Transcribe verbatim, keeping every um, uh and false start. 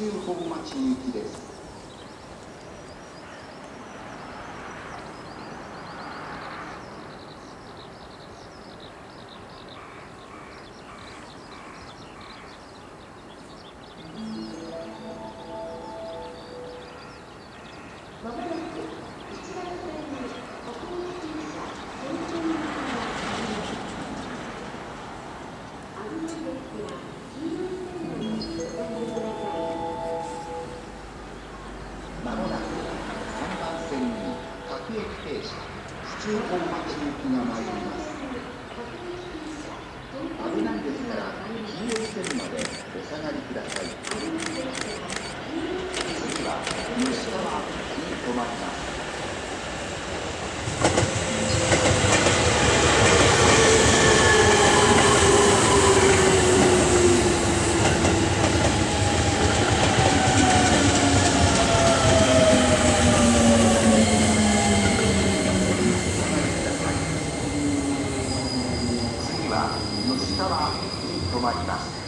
府中本町行きです。 まもなくいちばん線に国民新車全線に停車します。危ないですが、黄色い線路にお下がりください。 まもなくさんばん線に各駅停車、府中本町行きが参ります。危ないですから黄色い線までお下がりください。次は西側に止まります。次は吉川に止まります。